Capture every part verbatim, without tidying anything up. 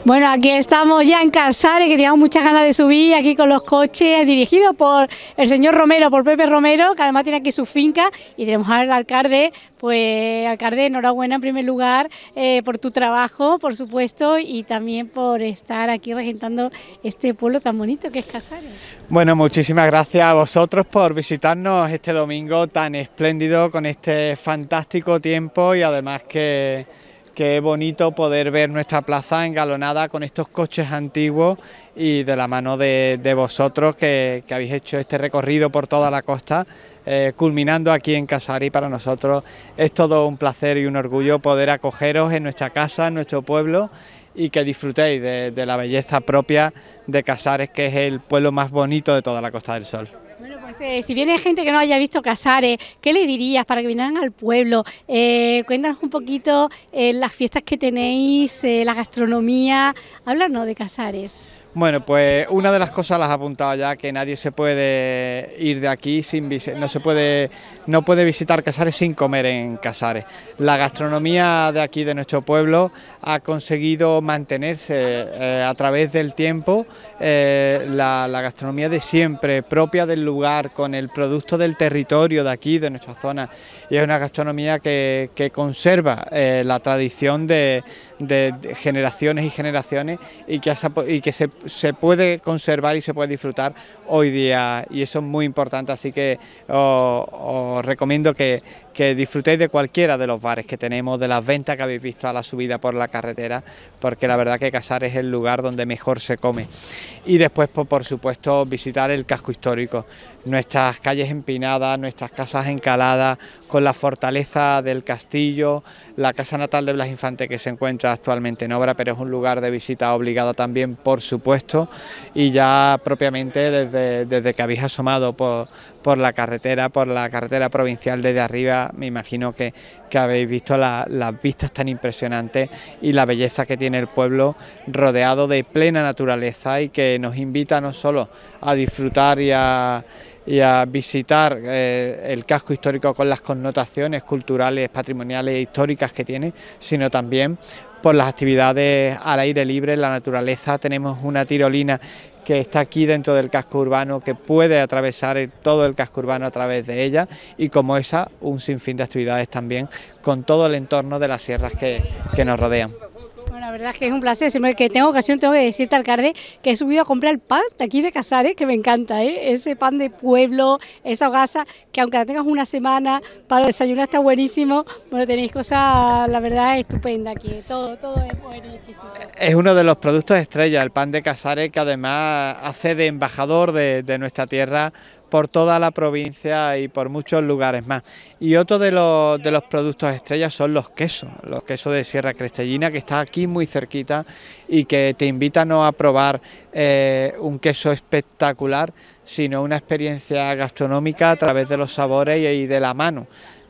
Bueno, aquí estamos ya en Casares, que teníamos muchas ganas de subir aquí con los coches, dirigidos por el señor Romero, por Pepe Romero, que además tiene aquí su finca, y tenemos al alcalde. Pues alcalde, enhorabuena en primer lugar eh, por tu trabajo, por supuesto, y también por estar aquí regentando este pueblo tan bonito que es Casares. Bueno, muchísimas gracias a vosotros por visitarnos este domingo tan espléndido, con este fantástico tiempo, y además que Qué bonito poder ver nuestra plaza engalonada con estos coches antiguos y de la mano de, de vosotros que, que habéis hecho este recorrido por toda la costa, eh, culminando aquí en Casares. Y para nosotros es todo un placer y un orgullo poder acogeros en nuestra casa, en nuestro pueblo, y que disfrutéis de, de la belleza propia de Casares, que es el pueblo más bonito de toda la Costa del Sol. Bueno, pues eh, si viene gente que no haya visto Casares, ¿qué le dirías para que vinieran al pueblo? Eh, cuéntanos un poquito eh, las fiestas que tenéis, eh, la gastronomía, háblanos de Casares. Bueno, pues una de las cosas las he apuntado ya, que nadie se puede ir de aquí sin no se puede no puede visitar Casares sin comer en Casares. La gastronomía de aquí, de nuestro pueblo, ha conseguido mantenerse eh, a través del tiempo, eh, la, la gastronomía de siempre, propia del lugar, con el producto del territorio de aquí, de nuestra zona, y es una gastronomía que, que conserva eh, la tradición de, de, de generaciones y generaciones, y que, y que se, se puede conservar y se puede disfrutar hoy día, y eso es muy importante. Así que os, os recomiendo que, que disfrutéis de cualquiera de los bares que tenemos, de las ventas que habéis visto a la subida por la carretera, porque la verdad que Casares es el lugar donde mejor se come. Y después, pues, por supuesto, visitar el casco histórico, nuestras calles empinadas, nuestras casas encaladas, con la fortaleza del castillo, la casa natal de Blas Infante, que se encuentra actualmente en obra, pero es un lugar de visita obligado también, por supuesto, y ya propiamente desde, desde que habéis asomado por, por la carretera, por la carretera provincial desde arriba, me imagino que, que habéis visto la, las vistas tan impresionantes y la belleza que tiene el pueblo, rodeado de plena naturaleza, y que nos invita no solo a disfrutar y a y a visitar eh, el casco histórico con las connotaciones culturales, patrimoniales e históricas que tiene, sino también por las actividades al aire libre, en la naturaleza. Tenemos una tirolina que está aquí dentro del casco urbano, que puede atravesar todo el casco urbano a través de ella, y como esa, un sinfín de actividades también con todo el entorno de las sierras que, que nos rodean. La verdad es que es un placer, siempre que tengo ocasión tengo que decirte, alcalde, que he subido a comprar el pan de aquí de Casares, que me encanta, ¿eh? Ese pan de pueblo, esa hogaza, que aunque la tengas una semana para desayunar está buenísimo. Bueno, tenéis cosas, la verdad, estupendas aquí, todo, todo es buenísimo. Es uno de los productos estrella, el pan de Casares, que además hace de embajador de, de nuestra tierra por toda la provincia y por muchos lugares más. Y otro de los, de los productos estrellas son los quesos, los quesos de Sierra Crestellina, que está aquí muy cerquita, y que te invita no a probar eh, un queso espectacular, sino una experiencia gastronómica a través de los sabores y de la mano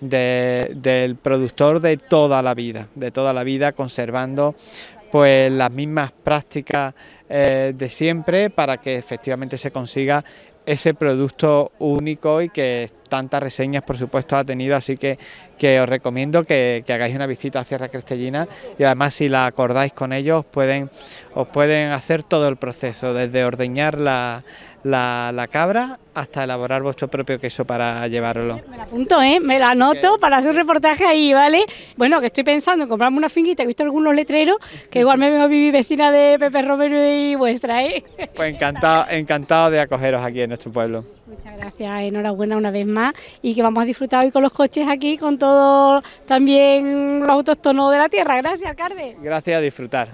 de, del productor de toda la vida, de toda la vida, conservando pues las mismas prácticas eh, de siempre, para que efectivamente se consiga ese producto único y que tantas reseñas, por supuesto, ha tenido. Así que, que os recomiendo que, que hagáis una visita a Sierra Crestellina, y además, si la acordáis con ellos, pueden, os pueden hacer todo el proceso, desde ordeñar la, la, la cabra hasta elaborar vuestro propio queso para llevarlo. Me la apunto, ¿eh? Me la anoto para hacer un reportaje ahí, ¿vale? Bueno, que estoy pensando en comprarme una finquita, he visto algunos letreros, que igual me vengo a vivir vecina de Pepe Romero y vuestra, ¿eh? Pues encantado, encantado de acogeros aquí en nuestro pueblo. Muchas gracias, enhorabuena una vez más, y que vamos a disfrutar hoy con los coches aquí, con todo también los autóctonos de la tierra. Gracias, alcalde. Gracias, a disfrutar.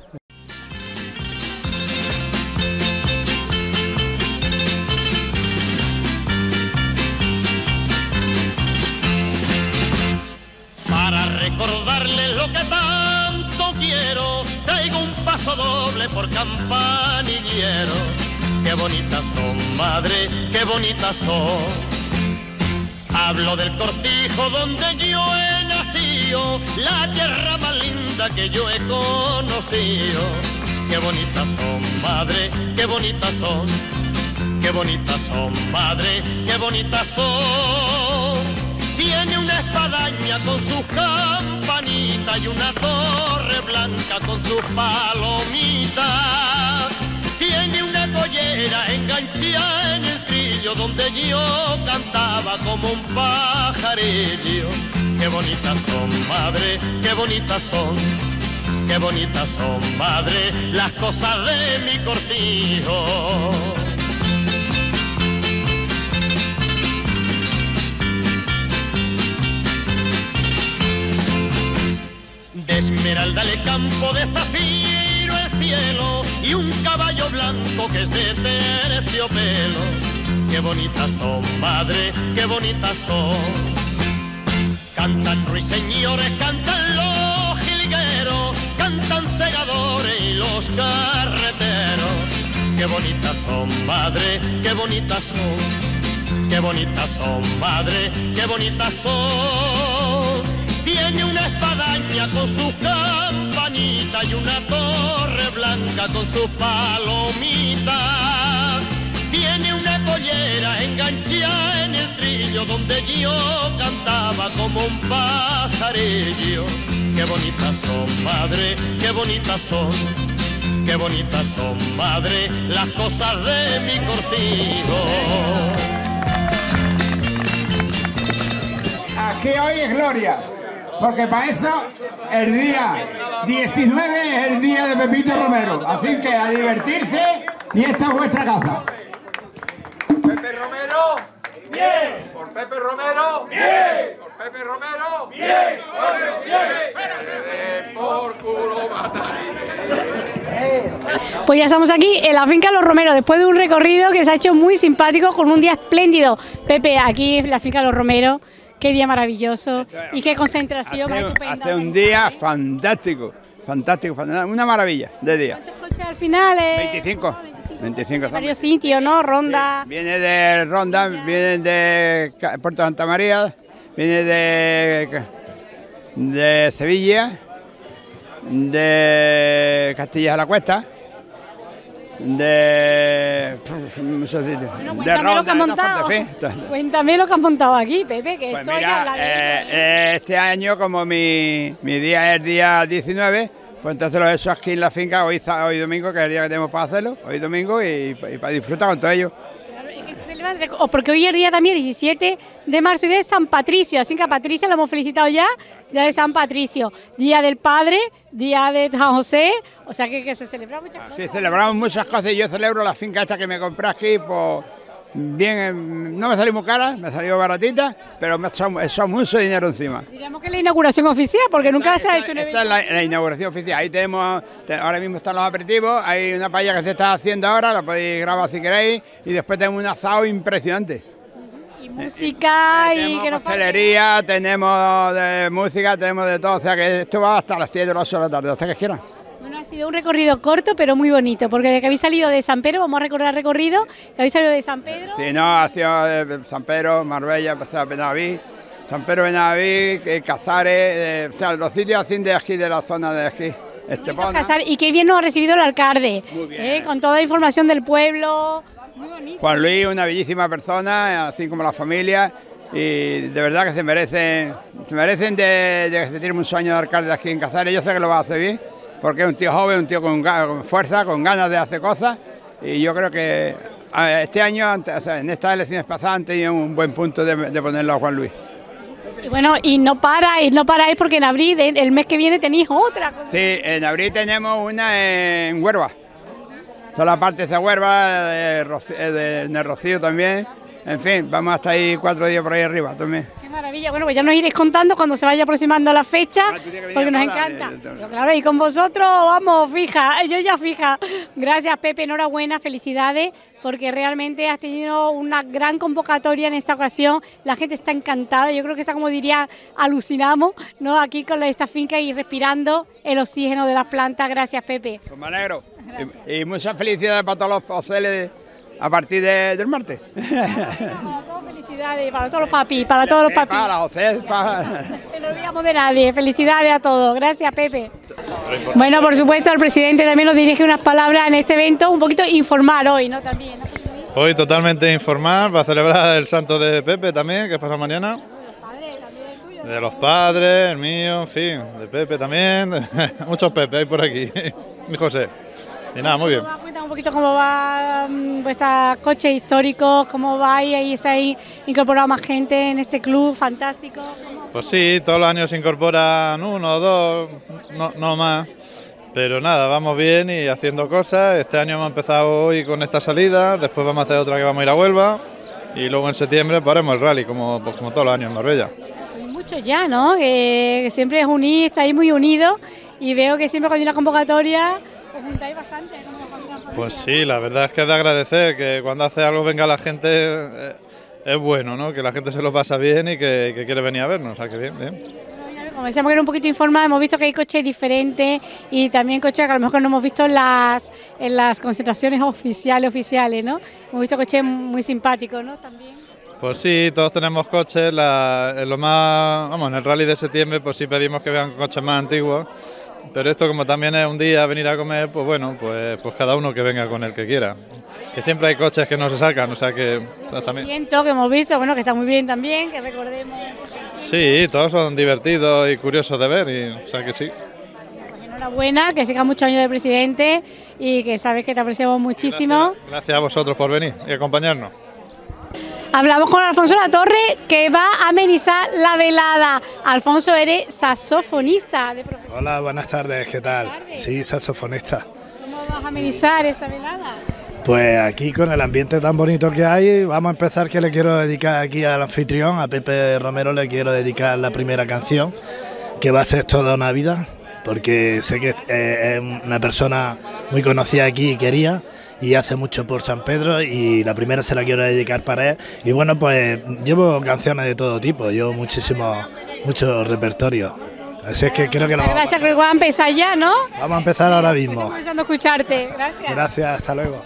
Para recordarles lo que tanto quiero, traigo un paso doble por Campanillero. Qué bonitas son, madre, qué bonitas son. Hablo del cortijo donde yo he nacido, la tierra más linda que yo he conocido. Qué bonitas son, madre, qué bonitas son. Qué bonitas son, madre, qué bonitas son. tiene una espadaña con sus campanitas y una torre blanca con sus palomitas. Tiene una collera enganchada en el trillo donde yo cantaba como un pajarillo. Qué bonitas son, madre, qué bonitas son, qué bonitas son, madre, las cosas de mi cortijo. De esmeralda el campo, de zafiro el cielo y un caballo blanco que es de terciopelo. Qué bonitas son, madre, qué bonitas son. Cantan ruiseñores, cantan los jilgueros, cantan segadores y los carreteros. Qué bonitas son, madre, qué bonitas son. Qué bonitas son, madre, qué bonitas son. Tiene una espadaña con sus campanitas y una torre blanca con sus palomitas. Tiene una collera enganchada en el trillo donde yo cantaba como un pajarillo. Qué bonitas son, madre, qué bonitas son, qué bonitas son, madre, las cosas de mi cortijo. Aquí hoy es gloria. Porque para eso el día diecinueve es el día de Pepito Romero. Así que a divertirse y esta es vuestra casa. Pepe Romero, bien. Por Pepe Romero, bien. Por Pepe Romero, bien. Bien. Por culo mataré. Pues ya estamos aquí en la finca Los Romeros, después de un recorrido que se ha hecho muy simpático con un día espléndido. Pepe, aquí en la finca Los Romeros. Qué día maravilloso y qué concentración más estupenda. Hace un día fantástico, fantástico, fantástico, una maravilla de día. ¿Cuántos coches al final? Eh? veinticinco. veinticinco. Varios sitios, ¿no? Ronda. Sí, viene de Ronda, viene de Puerto Santa María, viene de, de Sevilla, de Castilla de la Cuesta, de muchos sitios. Bueno, cuéntame lo que han montado. Cuéntame lo que han montado aquí, Pepe, que pues esto mira, ya habla de eh, eh, este año, como mi, mi día es el día diecinueve, pues entonces lo he hecho aquí en la finca, hoy, hoy domingo, que es el día que tenemos para hacerlo, hoy domingo, y, y para disfrutar con todo ello. O porque hoy es el día también, diecisiete de marzo, y de San Patricio, así que a Patricia la hemos felicitado ya, día de San Patricio, día del Padre, día de San José, o sea que, que se celebran muchas Aquí cosas. celebramos muchas cosas y yo celebro la finca esta que me compré aquí, pues bien, no me salió muy cara, me salió baratita, pero me ha echado mucho dinero encima. Diríamos que es la inauguración oficial, porque nunca esta, se ha esta, hecho un evento. Esta es la, la inauguración oficial, ahí tenemos, ahora mismo están los aperitivos, hay una paella que se está haciendo ahora, la podéis grabar si queréis, y después tenemos un asado impresionante. Y música, eh, y tenemos que nos pastelería, tenemos de música, tenemos de todo, o sea que esto va hasta las siete o las ocho de la tarde, hasta que quieran. Bueno, ha sido un recorrido corto, pero muy bonito, porque desde que habéis salido de San Pedro, vamos a recorrer el recorrido, que habéis salido de San Pedro. Sí, no, ha sido de San Pedro, Marbella, Benaví, San Pedro, Benaví, Cazares, eh, o sea, los sitios así de aquí, de la zona de aquí, Estepona. Y qué bien nos ha recibido el alcalde, Muy bien. eh, con toda la información del pueblo, muy bonito. Juan Luis, una bellísima persona, así como la familia, y de verdad que se merecen, se merecen de, de que se tiene muchos años de alcalde aquí en Cazares. Yo sé que lo va a hacer bien, porque es un tío joven, un tío con, con fuerza, con ganas de hacer cosas, y yo creo que este año, o sea, en estas elecciones pasadas, han tenido un buen punto de, de ponerlo a Juan Luis. Y bueno, y no paráis, no paráis, porque en abril, el mes que viene, tenéis otra cosa. Sí, en abril tenemos una en Huerva, toda la parte de Huerva, de, Rocío, de, de Rocío también, en fin, vamos hasta ahí cuatro días por ahí arriba también. Qué maravilla, bueno, pues ya nos iréis contando cuando se vaya aproximando la fecha, Ah, tú tienes que venir porque a nos todas, encanta. eh, eh, Yo, claro, y con vosotros, vamos, fija, yo ya fija. Gracias, Pepe, enhorabuena, felicidades, porque realmente has tenido una gran convocatoria en esta ocasión, la gente está encantada, yo creo que está, como diría, alucinamos, ¿no? Aquí con esta finca y respirando el oxígeno de las plantas. Gracias, Pepe. Pues me alegro. Y, y muchas felicidades para todos los hoceles a partir de, del martes. Para todos, felicidades, para todos los papis, para todos los papis. Para los hoceles, para... No nos olvidamos de nadie. Felicidades a todos. Gracias, Pepe. Bueno, por supuesto, el presidente también nos dirige unas palabras en este evento, un poquito informar hoy, ¿no? También, ¿no? Hoy totalmente informar, para celebrar el santo de Pepe también, que pasa mañana. Padre, De los padres, el mío, en fin, de Pepe también, muchos Pepe hay por aquí, y José. Y nada, muy bien. Cuéntame un poquito cómo va um, vuestros coches históricos, cómo vais, ahí se ha incorporado más gente en este club fantástico. Pues sí, todos los años se incorporan uno o dos, no, no más. Pero nada, vamos bien y haciendo cosas. Este año hemos empezado hoy con esta salida, después vamos a hacer otra que vamos a ir a Huelva y luego en septiembre pues haremos el rally, como, pues, como todos los años en Marbella. Son muchos ya, ¿no? Que, que siempre es unir, estáis muy unidos y veo que siempre cuando hay una convocatoria os juntáis bastante. ¿No? Pues sí, la verdad es que es de agradecer que cuando hace algo venga la gente, eh, es bueno, ¿no? Que la gente se lo pasa bien y que, que quiere venir a vernos, o sea que bien, bien. Como decíamos que era un poquito informada, hemos visto que hay coches diferentes y también coches que a lo mejor no hemos visto en las, en las concentraciones oficiales, oficiales, ¿no? Hemos visto coches muy simpáticos, ¿no? También. Pues sí, todos tenemos coches, la, en lo más, vamos, en el rally de septiembre pues sí pedimos que vean coches más antiguos, pero esto como también es un día venir a comer, pues bueno, pues, pues cada uno que venga con el que quiera. Que siempre hay coches que no se sacan, o sea que pues, también. Siento que hemos visto, bueno, que está muy bien también, que recordemos. Sí, todos son divertidos y curiosos de ver, y, o sea que sí. Pues enhorabuena, que siga muchos años de presidente y que sabes que te apreciamos muchísimo. Gracias, gracias a vosotros por venir y acompañarnos. Hablamos con Alfonso Latorre, que va a amenizar la velada. Alfonso, eres saxofonista de profesión. Hola, buenas tardes, ¿qué tal? Buenas tardes. Sí, saxofonista. ¿Cómo vas a amenizar esta velada? Pues aquí con el ambiente tan bonito que hay, vamos a empezar, que le quiero dedicar aquí al anfitrión, a Pepe Romero le quiero dedicar la primera canción, que va a ser Toda una vida, porque sé que es una persona muy conocida aquí y querida, y hace mucho por San Pedro, y la primera se la quiero dedicar para él. Y bueno, pues llevo canciones de todo tipo, llevo muchísimo, mucho repertorio. Así es que creo que lo vamos a Gracias, que voy a empezar ya, ¿no? Vamos a empezar ahora mismo. Estoy comenzando a escucharte. Gracias. Gracias, hasta luego.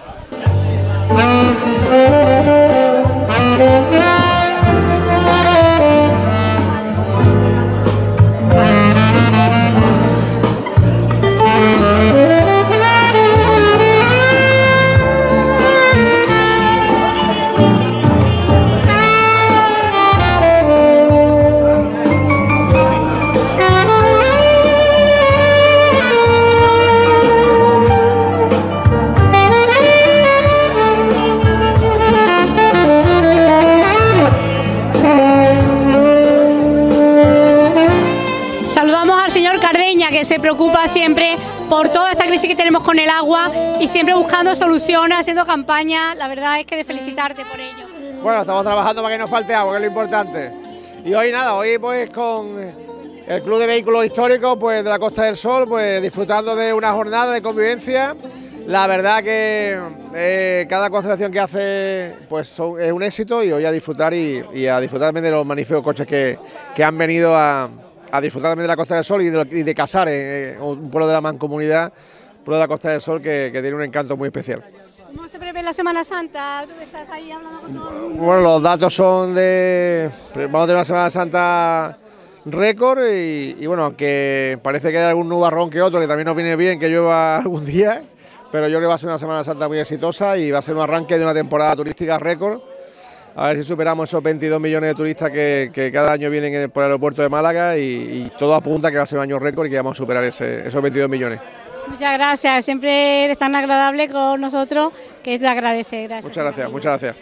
Que se preocupa siempre por toda esta crisis que tenemos con el agua y siempre buscando soluciones, haciendo campañas. La verdad es que de felicitarte por ello. Bueno, estamos trabajando para que no falte agua, que es lo importante. Y hoy nada, hoy pues con el Club de Vehículos Históricos pues de la Costa del Sol, pues disfrutando de una jornada de convivencia. La verdad que eh, cada concentración que hace pues son, es un éxito, y hoy a disfrutar y, y a disfrutar también de los magníficos coches que, que han venido a a disfrutar también de la Costa del Sol y de, y de Casares, eh, un pueblo de la Mancomunidad, un pueblo de la Costa del Sol que, que tiene un encanto muy especial. ¿Cómo se prevé la Semana Santa? ¿Tú estás ahí hablando con todo el mundo? Bueno, los datos son de... Vamos a tener una Semana Santa récord y, y bueno, aunque parece que hay algún nubarrón que otro, que también nos viene bien que llueva algún día, pero yo creo que va a ser una Semana Santa muy exitosa y va a ser un arranque de una temporada turística récord. A ver si superamos esos veintidós millones de turistas que, que cada año vienen en el, por el aeropuerto de Málaga y, y todo apunta que va a ser un año récord y que vamos a superar ese, esos veintidós millones. Muchas gracias, siempre eres tan agradable con nosotros que es de agradecer. Gracias. Muchas gracias, muchas gracias.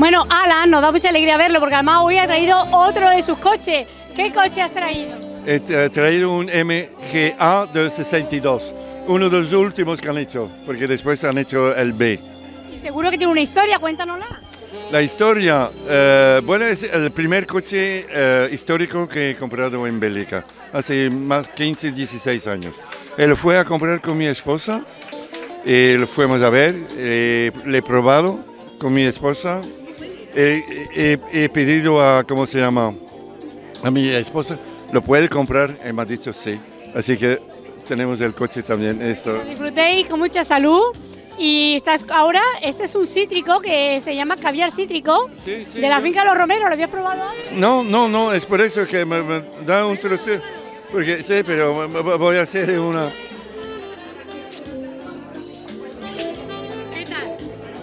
Bueno, Alan, nos da mucha alegría verlo porque además hoy ha traído otro de sus coches. ¿Qué coche has traído? He traído un M G A del sesenta y dos, uno de los últimos que han hecho, porque después han hecho el B. Y seguro que tiene una historia, cuéntanosla. La historia, eh, bueno, es el primer coche eh, histórico que he comprado en Bélgica, hace más quince, dieciséis años. Él fue a comprar con mi esposa, y lo fuimos a ver, eh, le he probado con mi esposa, he, he, he pedido a, ¿cómo se llama?, a mi esposa, ¿lo puede comprar? Y me ha dicho sí, así que tenemos el coche también. Esto. Lo disfrutéis con mucha salud. Y estás ahora, este es un cítrico que se llama caviar cítrico, sí, sí, de la yo... finca Los Romeros, ¿lo habías probado antes? No, no, no, es por eso que me, me da un trozo, porque sí, pero voy a hacer una... ¿Qué tal?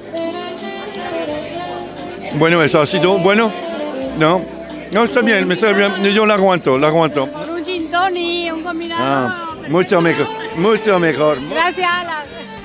Bueno, eso ha sido bueno, no, no, está bien, está bien, yo la aguanto, la aguanto. Con un gin tonic, un combinado. Ah, mucho mejor, mucho mejor. Gracias, Alan.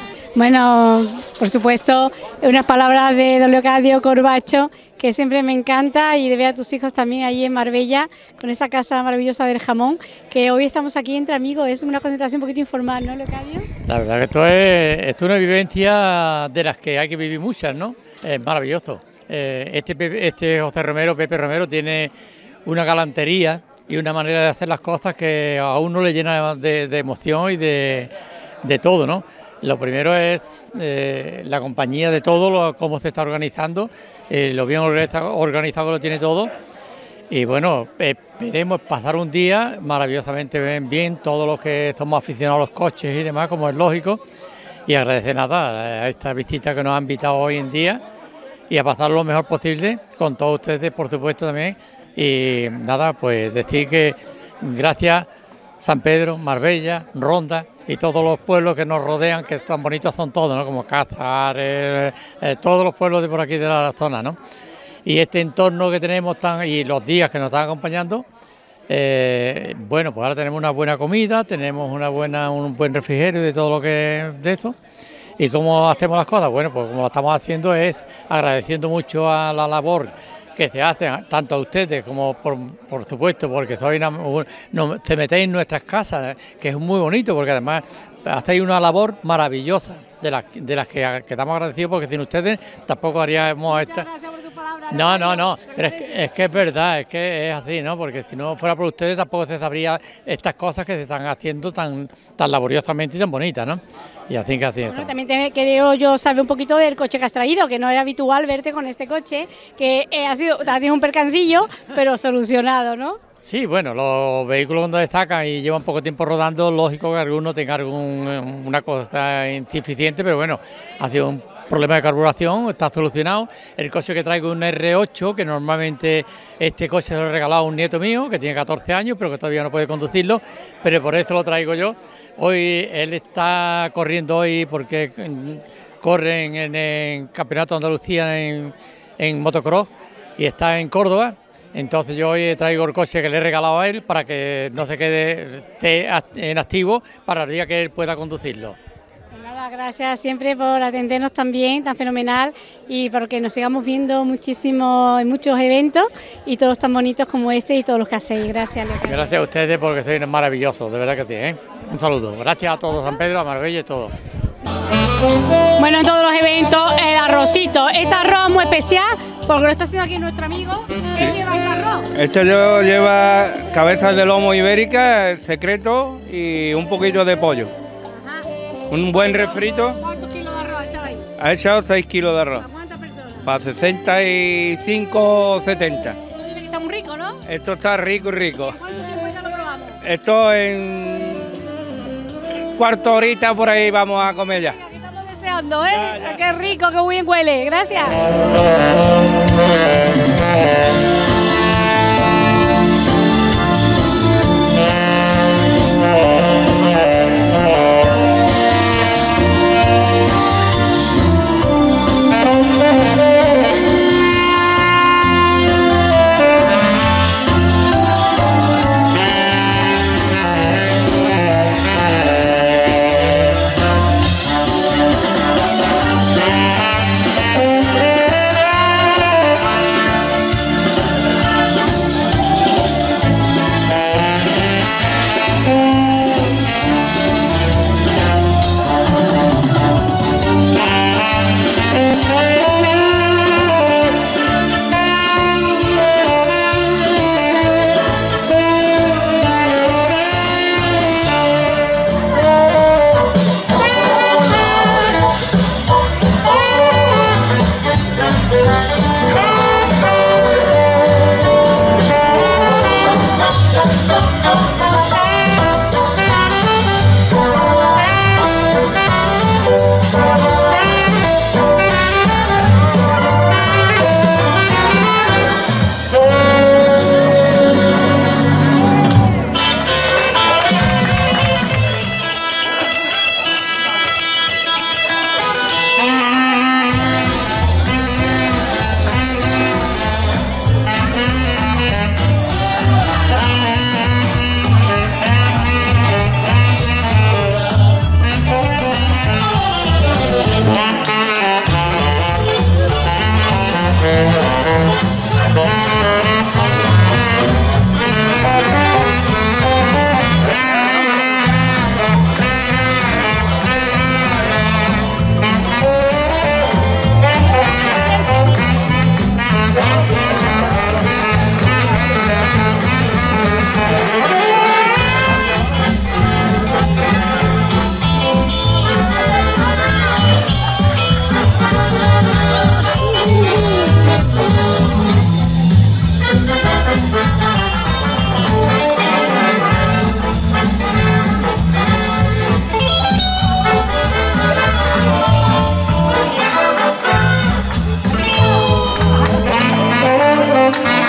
Bueno, por supuesto, unas palabras de don Leocadio Corbacho, que siempre me encanta, y de ver a tus hijos también allí en Marbella, con esa casa maravillosa del jamón, que hoy estamos aquí entre amigos, es una concentración un poquito informal, ¿no, Leocadio? La verdad que esto es, esto es una vivencia de las que hay que vivir muchas, ¿no? Es maravilloso. Eh, este, este José Romero, Pepe Romero, tiene una galantería y una manera de hacer las cosas que a uno le llena de, de emoción y de, de todo, ¿no? Lo primero es eh, la compañía de todo, lo, cómo se está organizando, eh, lo bien organizado, organizado lo tiene todo. Y bueno, esperemos pasar un día maravillosamente bien, bien, todos los que somos aficionados a los coches y demás, como es lógico. Y agradecer nada a esta visita que nos han invitado hoy en día y a pasar lo mejor posible con todos ustedes, por supuesto, también. Y nada, pues decir que gracias San Pedro, Marbella, Ronda y todos los pueblos que nos rodean, que tan bonitos son todos, ¿no? Como Cáceres, eh, todos los pueblos de por aquí de la zona, ¿no? Y este entorno que tenemos tan, y los días que nos están acompañando, eh, bueno, pues ahora tenemos una buena comida, tenemos una buena, un buen refrigerio de todo lo que es de esto. ¿Y cómo hacemos las cosas? Bueno, pues como lo estamos haciendo es agradeciendo mucho a la labor que se hacen, tanto a ustedes como por, por supuesto, porque sois una, no, se metéis en nuestras casas, que es muy bonito, porque además hacéis una labor maravillosa, de las, de las que, que estamos agradecidos, porque sin ustedes tampoco haríamos esta... No, no, no, pero es que, es que es verdad, es que es así, ¿no? Porque si no fuera por ustedes tampoco se sabría estas cosas que se están haciendo tan, tan laboriosamente y tan bonitas, ¿no? Y así que así bueno, también te, quería yo saber un poquito del coche que has traído, que no era habitual verte con este coche, que eh, ha sido, ha tenido un percancillo, pero solucionado, ¿no? Sí, bueno, los vehículos cuando destacan y llevan poco tiempo rodando, lógico que alguno tenga algún, una cosa insuficiente, pero bueno, ha sido un problema de carburación, está solucionado. El coche que traigo es un R ocho, que normalmente este coche se lo he regalado a un nieto mío, que tiene catorce años, pero que todavía no puede conducirlo, pero por eso lo traigo yo. Hoy él está corriendo hoy porque corre en, en el Campeonato de Andalucía en, en motocross y está en Córdoba. Entonces yo hoy traigo el coche que le he regalado a él para que no se quede esté en activo para el día que él pueda conducirlo. Nada, gracias siempre por atendernos también, tan fenomenal, y porque nos sigamos viendo muchísimo en muchos eventos y todos tan bonitos como este y todos los que hacéis. Gracias, Leocadio. Gracias a ustedes porque sois maravillosos, de verdad que sí, ¿eh? Un saludo. Gracias a todos, San Pedro, a Marbella y todo. Bueno, en todos los eventos, el arrocito. Este arroz muy especial porque lo está haciendo aquí nuestro amigo. ¿Qué sí. lleva este arroz? Este lleva cabezas de lomo ibérica, el secreto y un poquito de pollo. Ajá. Un buen refrito. ¿Cuántos kilos de arroz ha echado ahí? Ha echado seis kilos de arroz. ¿Para cuántas personas? Para sesenta y cinco o setenta. Esto dice que está muy rico, ¿no? Esto está rico y rico. ¿Cuánto tiempo ya lo probamos? Esto en cuarto horita por ahí vamos a comer ya. Aquí estamos deseando, ¿eh? Ya, ya. Qué rico, qué bien huele. Gracias.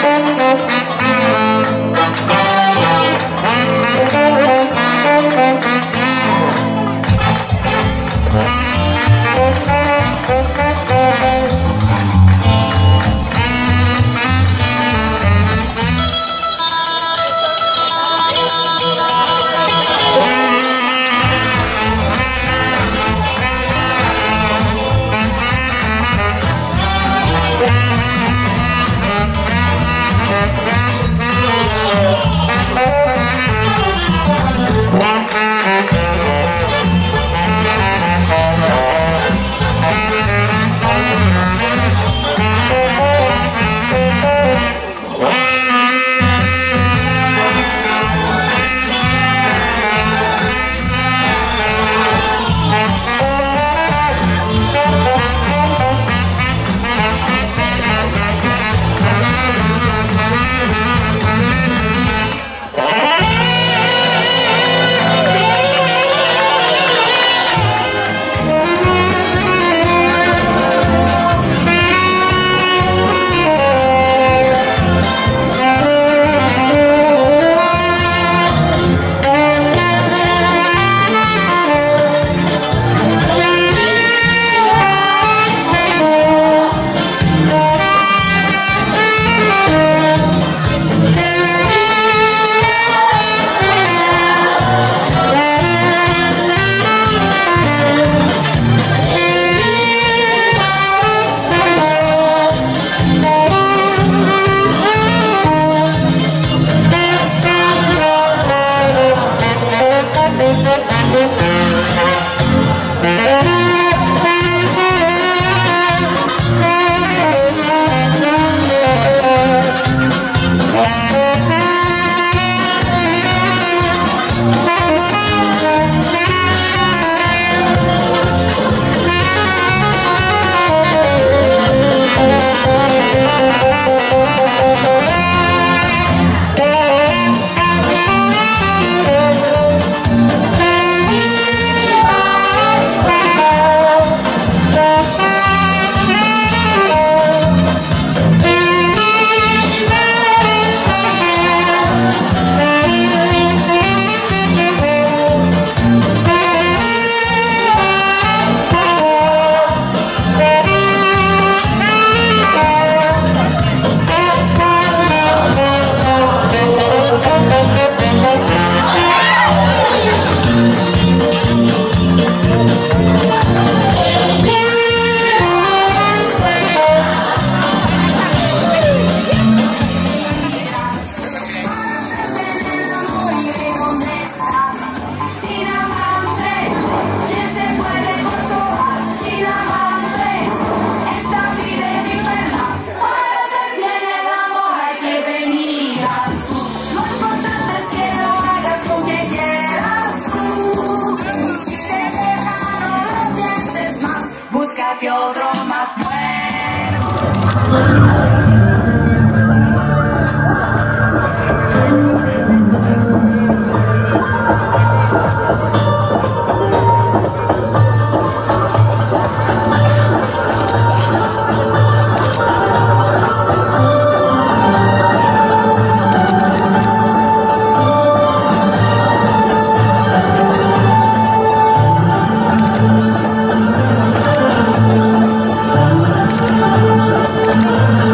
Thank you.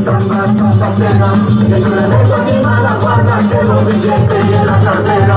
samba, samba será, que yo le meto mi mala guarda, que los billetes y en la cartera.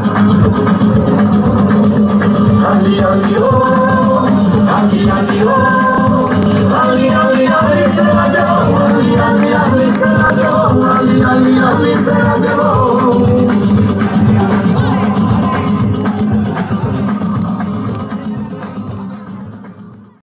Ali, ali, oh, ali, ali, oh.